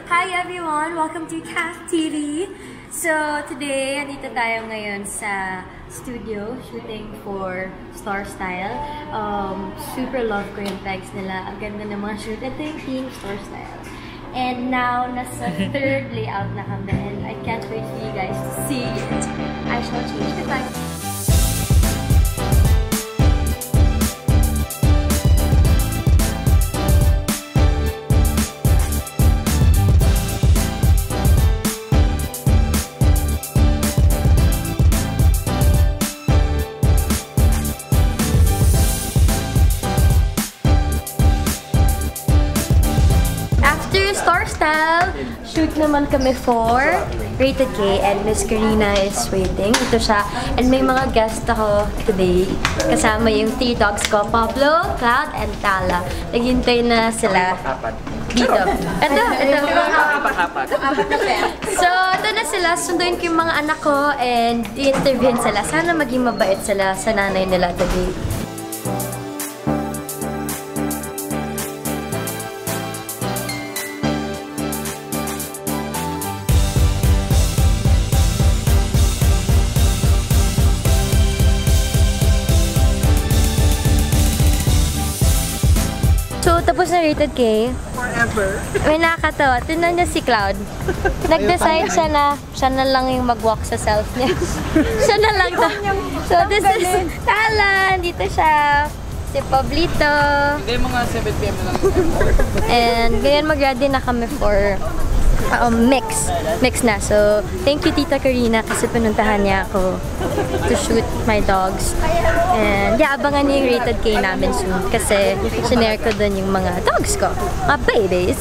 Hi everyone! Welcome to Kath TV! So today, andito tayo ngayon sa studio shooting for Star Style. Super love ko yung pegs nila. Ang ganda ng mga shoot. Ito yung team Star Style. And now, nasa third layout na kami and I can't wait for you guys to see it. I shall change the time. Star Style, shoot naman kami for Rated K and Miss Karina is waiting. Ito siya. And may mga guest ako today. Kasama yung 3 dogs ko, Pablo, Cloud, and Tala. Naghintay na sila dito. Ito. So, ito na sila. Sunduin ko yung mga anak ko and i-interviewin sila. Sana maging mabait sila sa nanay nila today. So, tapos na Rated K. Forever. May nakakatawa. Tingnan niya si Cloud. Nag-decide siya na lang yung mag-walk sa self niya. Siya na lang to. So, this is Tala. Dito siya. Si Pablito. Hindi, mga 7 PM na lang. And ngayon mag-ready na kami for mix na. So, thank you Tita Karina kasi pinuntahan niya ako to shoot my dogs. And yeah, abangan niyo yung Rated K namin soon kasi sinare ko dun yung mga dogs ko, mga babies.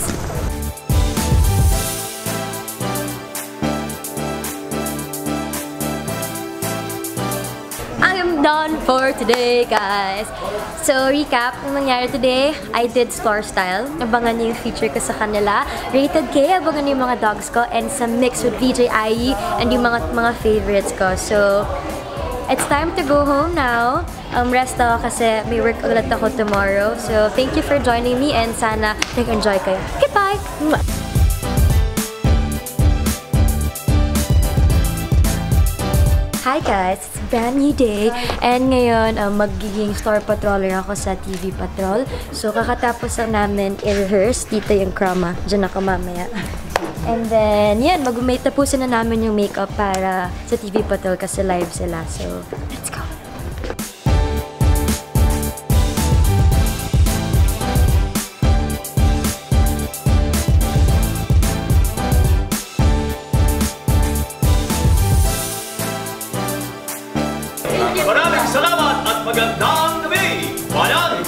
Done for today, guys. So, recap, ang nangyari today, I did Star Style. Abangan niyo yung feature ko sa kanila. Rated K, abangan niyo yung mga dogs ko. And some mix with VJ IE and yung mga favorites ko. So, it's time to go home now. Rest ako kasi may work ulit ako tomorrow. So, thank you for joining me and sana nag-enjoy kayo. Goodbye! Hi guys! It's a brand new day and ngayon magiging store patroller ako sa TV Patrol. So kakatapos lang namin i-rehearse. Dito yung chroma. Diyan ako mamaya. And then yan, may tapusin na namin yung makeup para sa TV Patrol kasi live sila. So let's go! Maraming salamat at magandang gabi! Bayan!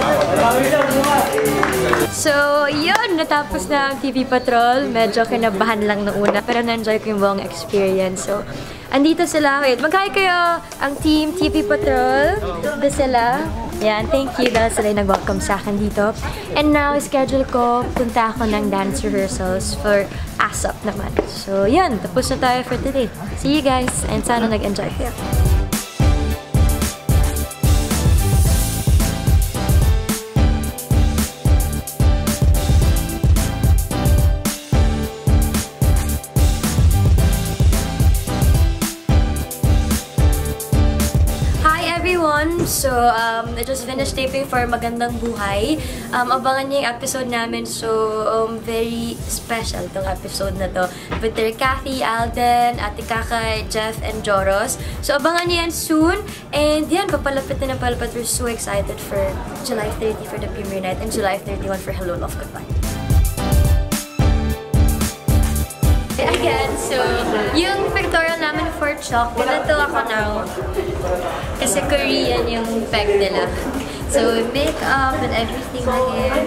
So, yun! Natapos na ang TV Patrol. Medyo kinabahan lang noong una, pero na-enjoy ko yung buong experience. So, andito sila. Wait, mag-hi kayo! Ang team TV Patrol. Dito sila. Yan, thank you dahil sila yung nag-welcome sa akin dito. And now, schedule ko, punta ako ng dance rehearsals for ASAP naman. So, yun. Tapos na tayo for today. See you guys! And sana nag-enjoy kayo. So, I just finished taping for Magandang Buhay. Abangan niyo yung episode namin. So, very special itong episode na to. With their Kathy, Alden, Ate Kaka, Jeff, and Joros. So, abangan niyo yan soon. And yan, papalapit na palapit. We're so excited for July 30 for the premiere night and July 31 for Hello, Love, Goodbye. Again, so, yung pictorial namin for Chalk, ganito ako now. Kasi Korean yung peg nila. So, makeup and everything na here.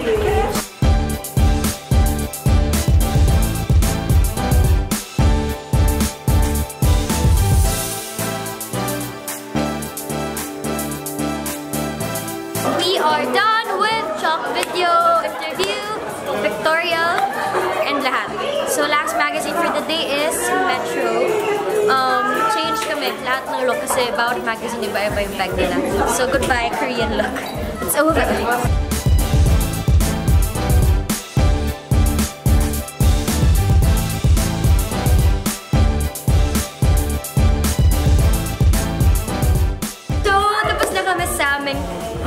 We are done with Chalk video, interview, pictorial, and lahat. So, last magazine for the day is Metro. Change kami lahat ng look kasi bawat magazine iba-iba yung bag nila. So, goodbye Korean look. It's over.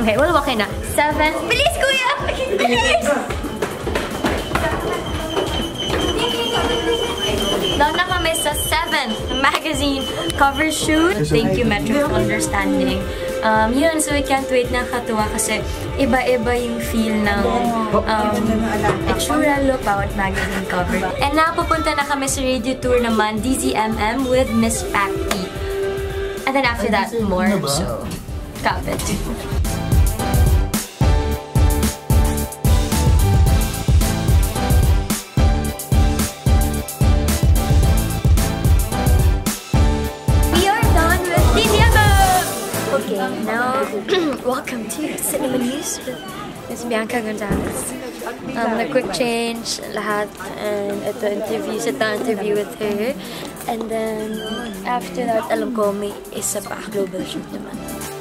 Okay, well, okay na. 7. Bilis, kuya! Bilis! Doon na kami sa 7th magazine cover shoot. Thank you, Metro, for understanding. Yun, so I can't wait. Nakakatuwa kasi iba-iba yung feel ng itsura look bawat magazine cover. And napupunta na kami sa radio tour naman, DZMM with Miss Patty. And then after that, more. So, kapit. Okay, now, welcome to Cinema News with Ms. Bianca Gonzalez. A quick change, lahat, and ito interview with her. And then, after that, alam ko, may isa pa, global shoot naman.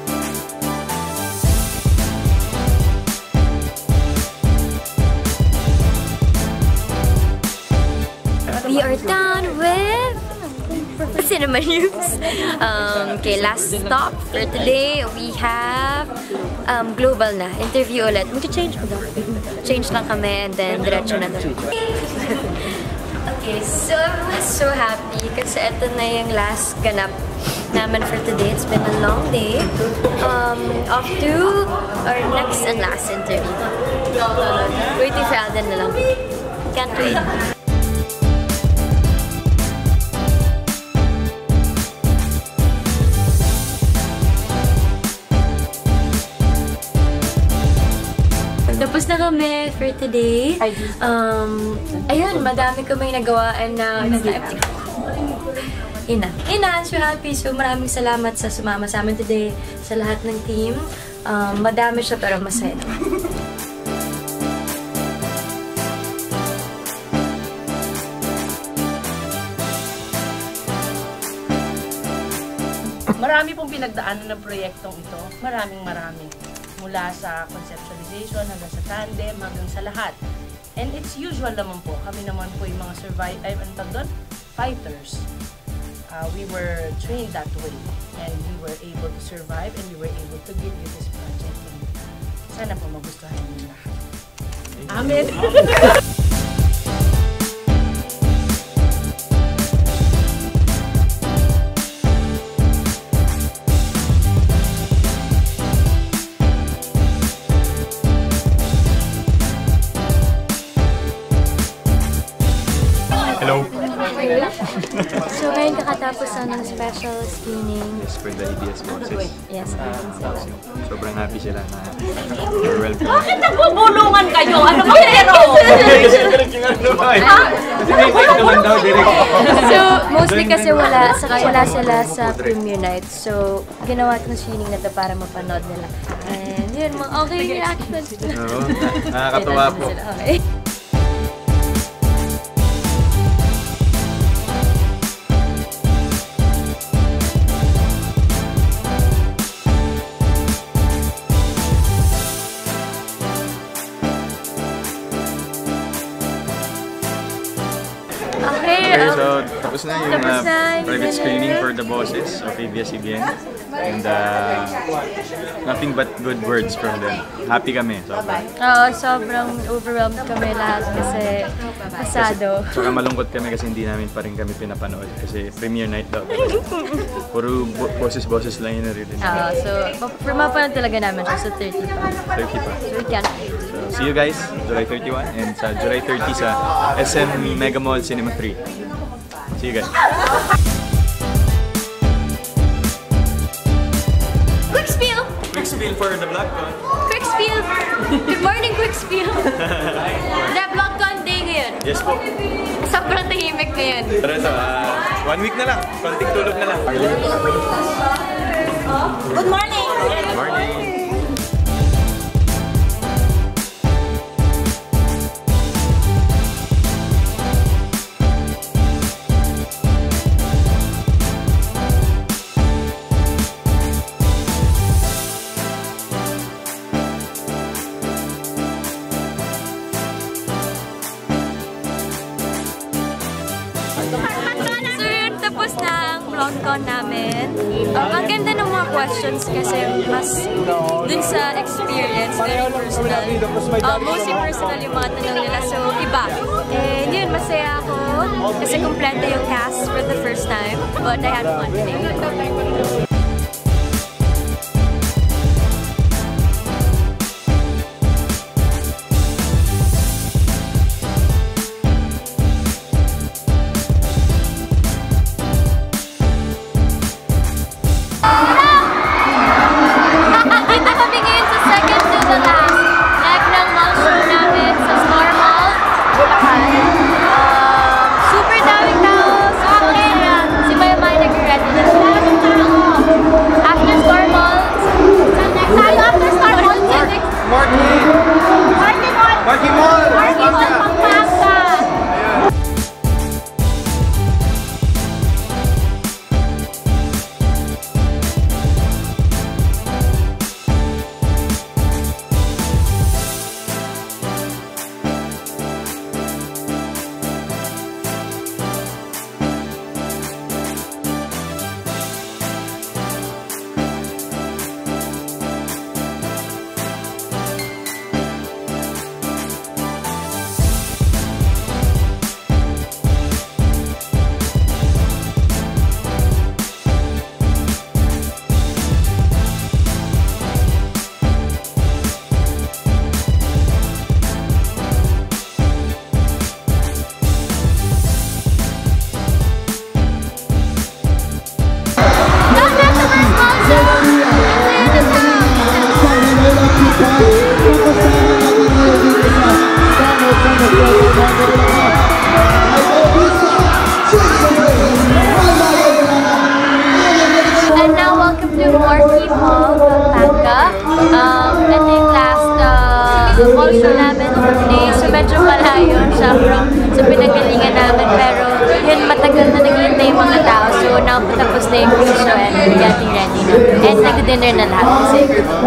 We are done with Cinema News. Okay, last stop for today, we have global na. Interview ulit. Mag-change ko ba? Change lang kami and then diretso na doon. Okay, so everyone's so happy kasi ito na yung last ganap naman for today. It's been a long day. Off to our next and last interview. Waiting for Alden na lang. Can't wait. Tapos na kami for today. Ayun, madami kaming nagawaan na I'm so happy. So maraming salamat sa sumama sa amin today, sa lahat ng team. Madami siya pero masaya. Marami pong pinagdaanan ng proyektong ito. Maraming. Mula sa conceptualization, hanggang sa tandem, hanggang sa lahat. And it's usual naman po. Kami naman po yung mga fighters. We were trained that way. And we were able to survive and we were able to give you this project. Sana po magustuhan niyo lahat. Amen! Hello. So ngayon kakatapos na ng special screening. Yes, for the ABS bosses. Yes, Sobrang happy sila na we're welcome. Bakit nagbubulungan kayo? Ano ba pero? So, mostly kasi wala sila sa premiere night. So, ginawa ko ng screening na ito para mapanood nila. And yun, mga okay reactions. Oo, nakakatawa po. Okay. Okay, so tapos na yung private screening for the bosses of ABS-CBN. And nothing but good words from them. Happy kami, sobrang. Oo, sobrang overwhelmed kami lahat kasi pasado. Saka malungkot kami kasi hindi namin pa rin kami pinapanood kasi premiere night daw. Puro bosses lang yung narinig. So mapanood talaga namin siya sa 30 pa. 30 pa. So we can't wait. So see you guys July 31 and sa July 30 sa SM Mega Mall Cinema 3. See you guys. Quick spiel! Quick spiel for the vlog con. Quick spiel! Good morning, quick spiel! The vlog con day ngayon. Yes po. Sobrang tahimik ngayon. Pero ito, 1 week na lang. Konting tulog na lang. Good morning! Good morning! So yun, tapos na ang vlog con namin. Ang ganda ng mga questions kasi mas dun sa experience, very personal. Mostly personal yung mga tanong nila, so iba. And yun, masaya ako kasi kompleto yung cast for the first time. But I had fun today. Mall show namin today, so medyo malayo siya sa pinagalingan namin, pero yun, matagal na naghihintay yung mga tao, so tapos na yung pre-show and we're getting ready na. And nag-dinner na lahat kasi.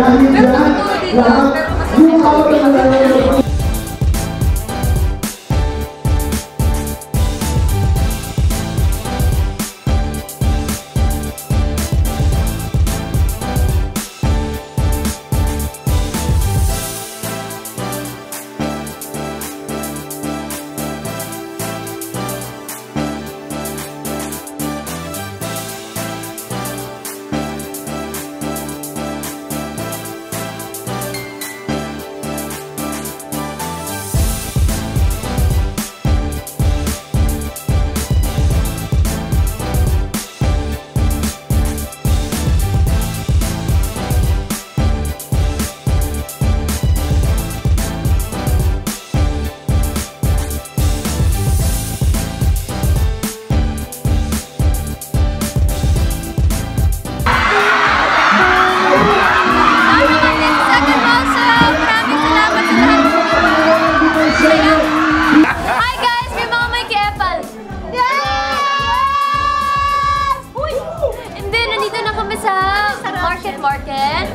Market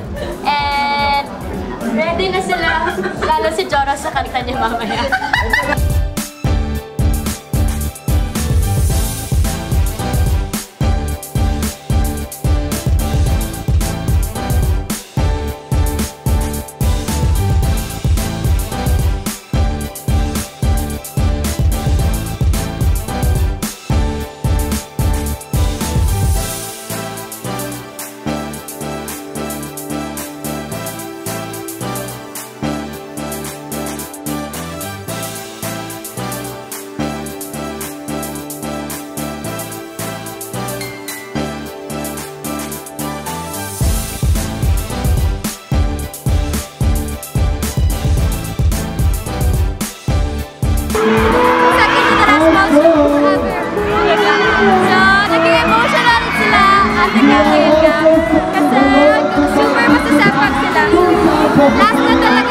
and ready na sila, lalo si Joros sa kanta niya mamaya. Kasi super masasapag sila. Last na talaga